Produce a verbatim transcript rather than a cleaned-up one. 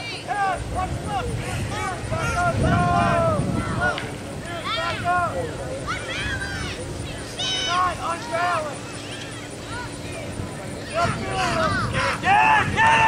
Yes, watch left. Here's, here's, back up, go. Here's, back up. Not unbalanced. Get it, get it!